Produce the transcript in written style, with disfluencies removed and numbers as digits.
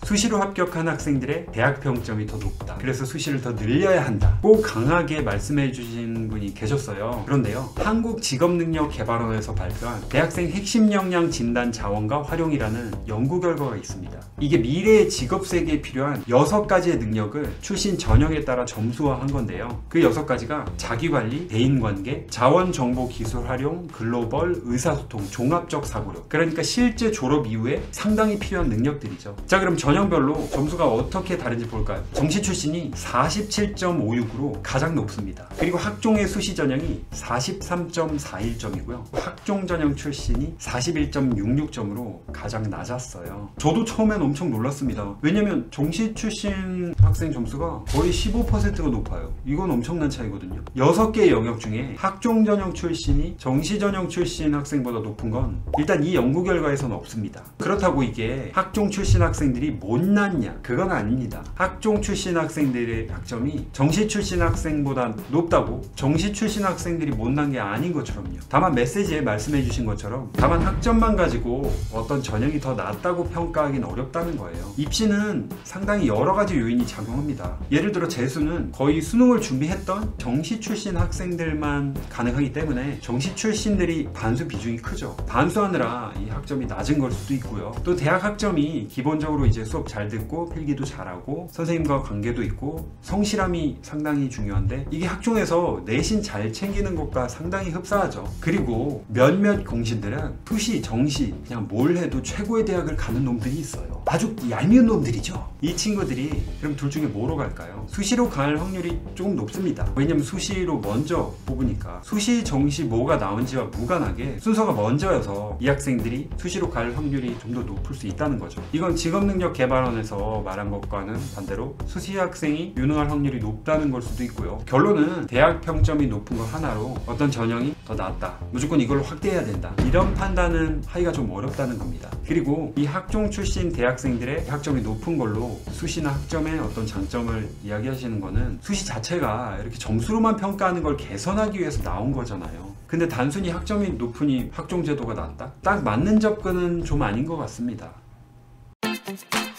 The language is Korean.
수시로 합격한 학생들의 대학 평점이 더 높다. 그래서 수시를 더 늘려야 한다. 꼭 강하게 말씀해 주신 분이 계셨어요. 그런데요, 한국직업능력개발원에서 발표한 대학생 핵심 역량 진단 자원과 활용이라는 연구 결과가 있습니다. 이게 미래의 직업 세계에 필요한 6가지의 능력을 출신 전형에 따라 점수화한 건데요. 그 6가지가 자기관리, 대인관계, 자원정보기술 활용, 글로벌, 의사소통, 종합적 사고력. 그러니까 실제 졸업 이후에 상당히 필요한 능력들이죠. 자, 그럼 전형별로 점수가 어떻게 다른지 볼까요? 정시 출신이 47.56으로 가장 높습니다. 그리고 학종의 수시 전형이 43.41점이고요. 학종 전형 출신이 41.66점으로 가장 낮았어요. 저도 처음엔 엄청 놀랐습니다. 왜냐면 정시 출신 학생 점수가 거의 15%가 높아요. 이건 엄청난 차이거든요. 6개의 영역 중에 학종 전형 출신이 정시 전형 출신 학생보다 높은 건 일단 이 연구 결과에서는 없습니다. 그렇다고 이게 학종 출신 학생들이 못났냐? 그건 아닙니다. 학종 출신 학생들의 학점이 정시 출신 학생보다 높다고 정시 출신 학생들이 못난 게 아닌 것처럼요. 다만 메시지에 말씀해 주신 것처럼 다만 학점만 가지고 어떤 전형이 더 낫다고 평가하기는 어렵다는 거예요. 입시는 상당히 여러 가지 요인이 작용합니다. 예를 들어 재수는 거의 수능을 준비했던 정시 출신 학생들만 가능하기 때문에 정시 출신들이 반수 비중이 크죠. 반수하느라 이 학점이 낮은 걸 수도 있고요. 또 대학 학점이 기본적으로 이제 수업 잘 듣고 필기도 잘하고 선생님과 관계도 있고 성실함이 상당히 중요한데 이게 학종에서 내신 잘 챙기는 것과 상당히 흡사하죠. 그리고 몇몇 공신들은 수시, 정시 그냥 뭘 해도 최고의 대학을 가는 놈들이 있어요. 아주 얄미운 놈들이죠. 이 친구들이 그럼 둘 중에 뭐로 갈까요? 수시로 갈 확률이 조금 높습니다. 왜냐면 수시로 먼저 뽑으니까. 수시, 정시 뭐가 나온지와 무관하게 순서가 먼저여서 이 학생들이 수시로 갈 확률이 좀 더 높을 수 있다는 거죠. 이건 직업능력개발원에서 말한 것과는 반대로 수시 학생이 유능할 확률이 높다는 걸 수도 있고요. 결론은 대학 평점이 높은 것 하나로 어떤 전형이 더 낫다, 무조건 이걸 확대해야 된다, 이런 판단은 하기가 좀 어렵다는 겁니다. 그리고 이 학종 출신 대학생들의 학점이 높은 걸로 수시나 학점의 어떤 장점을 이야기하시는 거는 수시 자체가 이렇게 점수로만 평가하는 걸 개선하기 위해서 나온 거잖아요. 근데 단순히 학점이 높으니 학종 제도가 낫다? 딱 맞는 접근은 좀 아닌 것 같습니다.